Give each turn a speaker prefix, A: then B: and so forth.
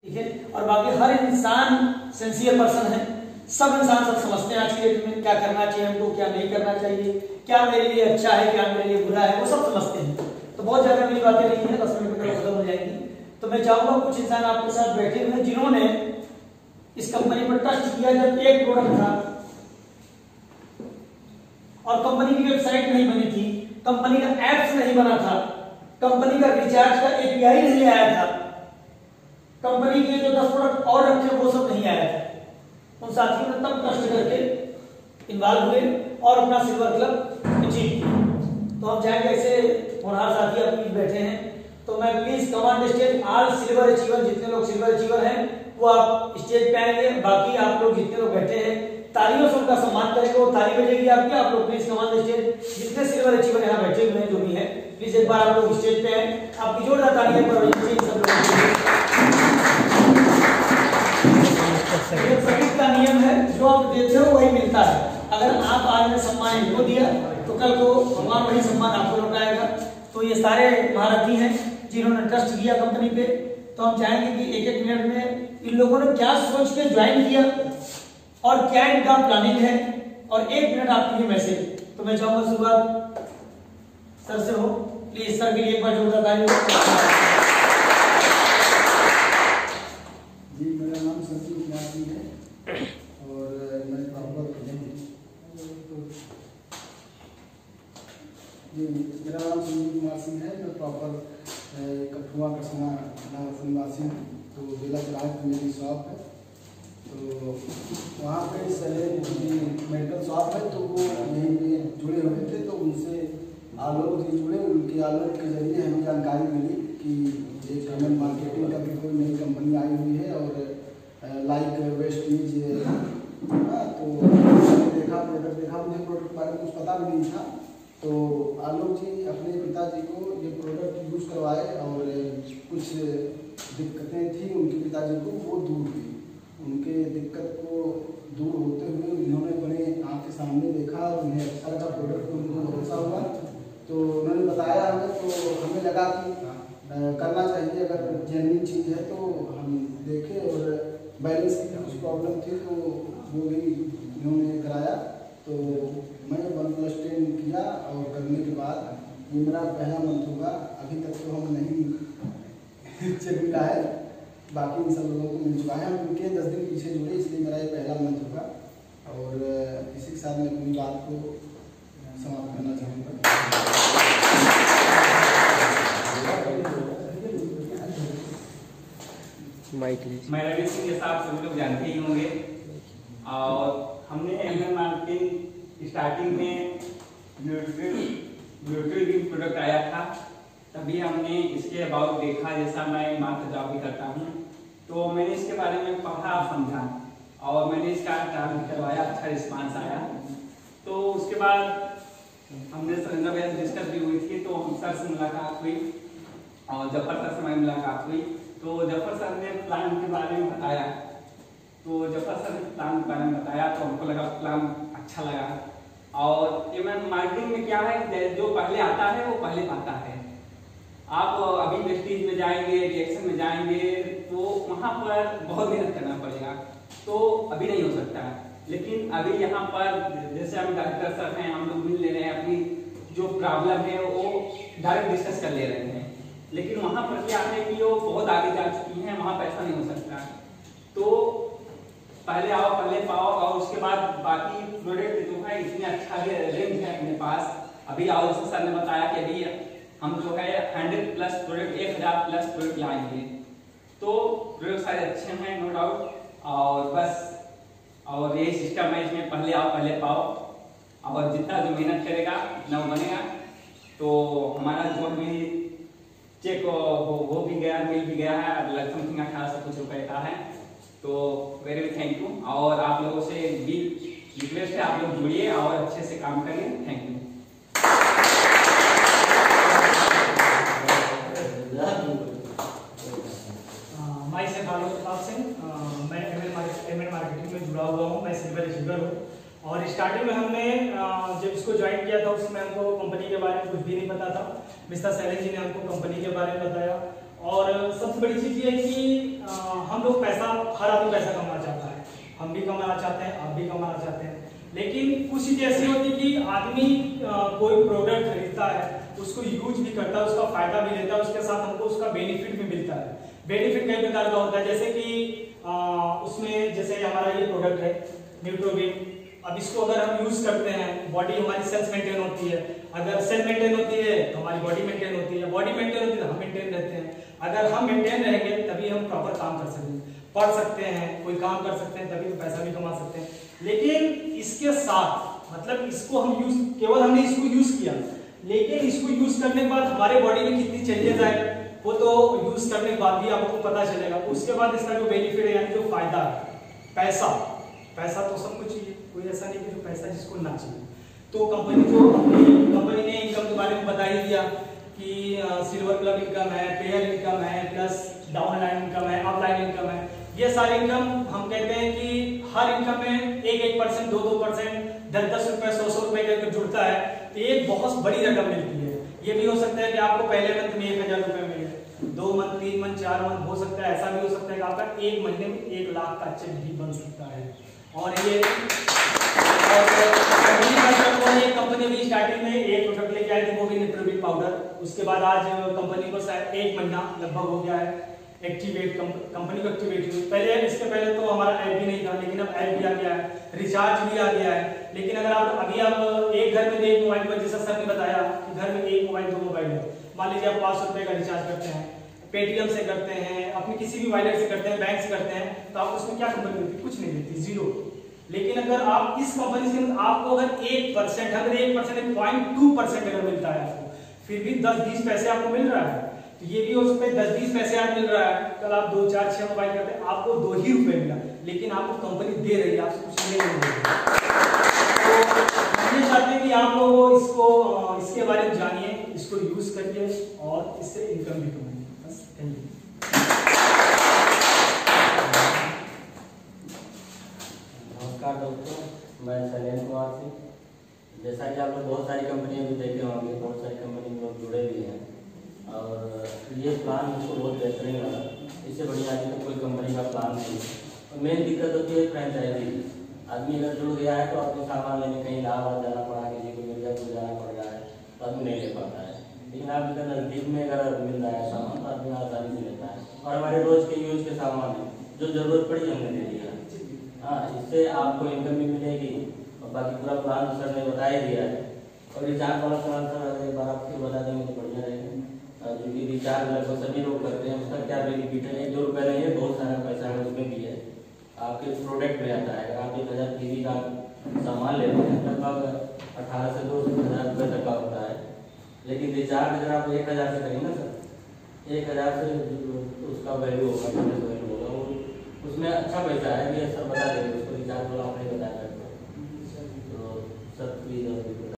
A: ठीक है। और बाकी हर इंसान सिंसियर पर्सन है, सब इंसान सब समझते हैं आज की डेट में क्या करना चाहिए हमको, क्या नहीं करना चाहिए, क्या मेरे लिए अच्छा है, क्या मेरे लिए बुरा है, वो सब समझते हैं। तो बहुत ज्यादा मेरी बातें नहीं है, 10 मिनट में खत्म हो जाएंगी। तो मैं चाहूंगा कुछ इंसान आपके साथ बैठे हुए जिन्होंने इस कंपनी पर ट्रस्ट किया जब एक प्रोडक्ट था और कंपनी की वेबसाइट नहीं बनी थी, कंपनी का एप्स नहीं बना था, कंपनी का रिचार्ज का एपीआई नहीं आया था, कंपनी के जो 10 प्रोडक्ट और रखे वो सब नहीं आया था। उन साथियों ने तब कष्ट करके इन्वॉल्व हुए और अपना सिल्वर क्लब अचीव किया। तो हम चाहेंगे ऐसे होनहार साथी अपनी बैठे हैं, तो मैं please command stage all silver achiever, जितने लोग सिल्वर अचीवर हैं वो आप स्टेज पे आएंगे। बाकी आप लोग जितने लोग बैठे हैं तालियों से उनका सम्मान करेंगे, वो ताली बजेगी आपकी। आप लोग प्लीज कमांड स्टेज जितने सिल्वर अचीवर यहाँ बैठे हुए हैं जो भी है, प्लीज एक बार आप लोग स्टेज पे आए, आपकी जोरदार तालियां पर सब लोग। संगीत का नियम है, जो आप देते हो वही मिलता है। अगर आप आज ने सम्मान इनको दिया तो कल को भगवान वही सम्मान आपको लौटाएगा। तो ये सारे महारथी हैं जिन्होंने ट्रस्ट किया कंपनी पे। तो हम चाहेंगे कि एक एक मिनट में इन लोगों ने क्या सोच के ज्वाइन किया और क्या इनका प्लानिंग है, और 1 मिनट आपके लिए मैसेज। तो मैं चाहूंगा शुरुआत सर से हो, प्लीज सर के लिए एक बार जोरदार ताली।
B: जी, मेरा नाम संजीव कुमार सिंह है और मैं प्रॉपर जी मेरा नाम संजीव कुमार सिंह है। मैं प्रॉपर कठुआ कसना निवासी हूँ। तो जिला चलाक मेरी शॉप है, तो वहाँ पे सैलेज मेडिकल शॉप है, तो वो यहीं पे जुड़े हुए थे। तो उनसे आलोक जी जुड़े, उनके आलोक के जरिए हमें जानकारी मिली कि एक पेमेंट मार्केटिंग का भी कोई नई कंपनी आई हुई है और लाइक वेस्टीज। तो देखा प्रोडक्ट देखा, मुझे प्रोडक्ट के बारे में कुछ पता भी नहीं था। तो आलोक जी अपने पिताजी को ये प्रोडक्ट यूज़ करवाए और कुछ दिक्कतें थी उनके पिताजी को, वो दूर हुई। उनके दिक्कत को दूर होते हुए उन्होंने अपने आँख के सामने देखा और उन्हें अच्छा लगा प्रोडक्ट को, उनको भरोसा हुआ। तो उन्होंने बताया हमें, तो हमें लगा कि करना चाहिए, अगर जेन्युइन चीज़ है तो हम देखें। और बैलेंस की कुछ प्रॉब्लम थी तो वो भी इन्होंने कराया। तो मैं 1+10 किया और करने के बाद ये मेरा पहला मंथ होगा। अभी तक तो हम नहीं चेक मिला है, बाकी इन सब लोगों को मिल चुका है। हम उनके 10 दिन पीछे जुड़े, इसलिए मेरा ये पहला मंथ होगा। और इसी के साथ मैं अपनी बात को समाप्त करना चाहूँगा।
C: मैं रवि सिंह, जैसा आप सभी लोग जानते ही होंगे। और हमने एमएन मार्केटिंग स्टार्टिंग में न्यूट्री प्रोडक्ट आया था, तभी हमने इसके अबाउट देखा। जैसा मैं मार्केट जॉब भी करता हूँ, तो मैंने इसके बारे में पढ़ा समझा और मैंने इसका ट्रायल करवाया, अच्छा रिस्पांस आया। तो उसके बाद हमने सुरेंद्र भैया से डिस्कस भी हुई थी, तो हम सर से मुलाकात हुई और जफर सर से हमारी मुलाकात हुई। तो जफर सर ने प्लान के बारे में बताया, तो जफर सर ने प्लान के बारे में बताया तो हमको लगा प्लान अच्छा लगा। और इवन मार्केटिंग में क्या है, जो पहले आता है वो पहले पाता है। आप अभी वेस्टीज में जाएंगे, रिएक्शन में जाएंगे, तो वहाँ पर बहुत मेहनत करना पड़ेगा, तो अभी नहीं हो सकता। लेकिन अभी यहाँ पर जैसे हम डायरेक्टर सर हैं, हम लोग मिल ले रहे हैं, अपनी जो प्रॉब्लम है वो डायरेक्ट डिस्कस कर ले रहे हैं। लेकिन वहाँ पर क्या है कि वो बहुत आगे जा चुकी हैं, वहाँ पर ऐसा नहीं हो सकता। तो पहले आओ पहले पाओ, और उसके बाद बाकी प्रोडक्ट जो है इतने अच्छा रेंज है अपने पास। अभी आओ, जैसे सर ने बताया कि अभी हम जो है 100+ प्रोडक्ट, 1000+ प्रोडक्ट लाएंगे। तो प्रोडक्ट सारे अच्छे हैं, नो डाउट। और बस और यही सिस्टम है इसमें, पहले आओ पहले पाओ, और जितना जो मेहनत करेगा उतना वो बनेगा। तो हमारा जो भी चेक हो भी गया, मिल भी गया है, अब समथिंग 1800 कुछ रुपए का है। तो वेरी थैंक यू। और आप लोगों से भी रिक्वेस्ट है, आप लोग जुड़िए और अच्छे से काम करिए। Thank you.
D: माई से प्रताप सिंह, मैं एमएन मार्केटिंग में जुड़ा हुआ हूँ। मैं सिल्वर अचीवर हूँ। और स्टार्टिंग में हमने जब इसको ज्वाइन किया था उस समय हमको कंपनी के बारे में कुछ भी नहीं पता था। मिस्टर सैलेज जी ने हमको कंपनी के बारे में बताया। और सबसे बड़ी चीज़ ये है कि हम हम लोग पैसा, हर आदमी पैसा कमाना चाहता है, हम भी कमाना चाहते हैं, आप भी कमाना चाहते हैं, लेकिन कुछ चीजें ऐसी होती है कि आदमी कोई प्रोडक्ट खरीदता है, उसको यूज भी करता है, उसका फायदा भी लेता है, उसके साथ हमको उसका बेनिफिट भी मिलता है। बेनिफिट कई प्रकार का होता है, जैसे कि उसमें जैसे हमारा ये प्रोडक्ट है न्यूट्रोविन, अब इसको अगर हम यूज करते हैं, बॉडी हमारी सेल्स मेंटेन होती है, अगर सेल मेंटेन होती है तो हमारी बॉडी मेंटेन होती है, बॉडी मेंटेन होती है तो हम मेंटेन रहते हैं। अगर हम मेंटेन रहेंगे तभी हम प्रॉपर काम कर सकते हैं, पढ़ सकते हैं, कोई काम कर सकते हैं, तभी तो पैसा भी कमा सकते हैं। लेकिन इसके साथ मतलब इसको हम यूज, केवल हमने इसको यूज किया, लेकिन इसको यूज करने के बाद हमारे बॉडी में कितनी चेंजेस आए वो तो यूज करने के बाद भी आपको पता चलेगा। उसके बाद इसका जो बेनिफिट है यानी जो फायदा है, पैसा, पैसा तो सब कुछ चाहिए, कोई ऐसा नहीं कि जो पैसा जिसको ना चाहिए। तो कंपनी ने इनकम के बारे में बता ही दिया कि सिल्वर क्लब इनकम है, पेयर इनकम है, प्लस डाउन लाइन इनकम है, अप लाइन इनकम है। ये सारे इनकम हम कहते हैं कि हर इनकम में 1-1%, 2-2%, 10-10 रुपए, 100-100 रुपए करके जुड़ता है, तो एक बहुत बड़ी रकम मिलती है। ये भी हो सकता है कि आपको पहले मंथ में 1000 रुपए मिले, 2 मंथ, 3 मंथ, 4 मंथ हो सकता है, ऐसा भी हो सकता है कि आपका एक महीने में 1 लाख का चेक भी बन सकता है। और ये कंपनी भी स्टार्टिंग में एक प्रोडक्ट लेके आई थी, वो भी न्यूट्रोविन पाउडर। उसके बाद आज कंपनी को शायद 1 महीना लगभग हो गया है एक्टिवेट, कंपनी को एक्टिवेट हुई। पहले इसके पहले तो हमारा ऐप भी नहीं था, लेकिन अब ऐप भी आ गया है, रिचार्ज भी आ गया है। लेकिन अगर आप अभी आप एक घर में एक मोबाइल पर, जैसा सर ने बताया कि घर में 1 मोबाइल 2 मोबाइल है, मान लीजिए आप 500 रुपए का रिचार्ज करते हैं, पेटीएम से करते हैं, अपनी किसी भी वॉलेट से करते हैं, बैंक से करते हैं, तो आप उसमें क्या कंपनी देती है? कुछ नहीं देती, 0। लेकिन अगर आप इस कंपनी से आपको अगर 1%, अगर 1%, 0.2% अगर मिलता है आपको, फिर भी 10-20 पैसे आपको मिल रहा है, तो ये भी हो सकता है 10-20 पैसे आज मिल रहा है, कल आप 2, 4, 6 मोबाइल करते हैं, आपको 2 ही रुपए मिला, लेकिन आपको कंपनी दे रही है, आपसे कुछ नहीं मिल रहा है। तो हम चाहते हैं कि आप लोग इसको इसके बारे में जानिए, इसको यूज करिए और इससे इनकम भी कमाइए। बस थैंक यू।
E: नमस्कार दोस्तों, मैं शैलेंद्र कुमार सिंह। जैसा कि आप लोग बहुत सारी कंपनियां भी देखे होंगे, बहुत सारी कंपनी में लोग जुड़े भी हैं, और ये प्लान मुझको बहुत बेहतरीन लगा। इससे बढ़िया आदमी तो कोई कंपनी का प्लान नहीं है। और मेन दिक्कत होती है फ्रेंचाइजी। आदमी अगर जुड़ गया है तो अपने सामान लेने कहीं इलाहाबाद जाना पड़ा, किसी को मिर्जापुर जाना पड़ रहा है, तो आदमी नहीं ले पाता है। लेकिन आप इधर नज़दीक में अगर मिल रहा है सामान तो आदमी आसानी से लेता है। और हमारे रोज के यूज के सामान है, जो जरूरत पड़ी हमने ले लिया। हाँ, इससे आपको इनकम भी मिलेगी और बाकी पूरा प्लान तो सर ने बता ही दिया है। और रिचार्ज वाला प्लान सर अगर एक बार आपको बता देंगे तो बढ़िया रहेगा, क्योंकि रिचार्ज लगभग सभी लोग करते हैं। उसका क्या बेनिफिट है? 1-2 रुपये नहीं है, बहुत सारा पैसा है उसमें भी है। आपके प्रोडक्ट में आता है, अगर आप 1000 TV का सामान लेते हैं लगभग 1800 से 2000 रुपये तक का होता है। लेकिन रिचार्ज अगर आप 1000 से करेंगे ना सर, 1000 से उसका वैल्यू होगा, वैल्यू होगा, उसमें अच्छा पैसा है। ये सर बता देंगे, उसको रिचार्ज वाला आपने बताया। तो सर प्लीज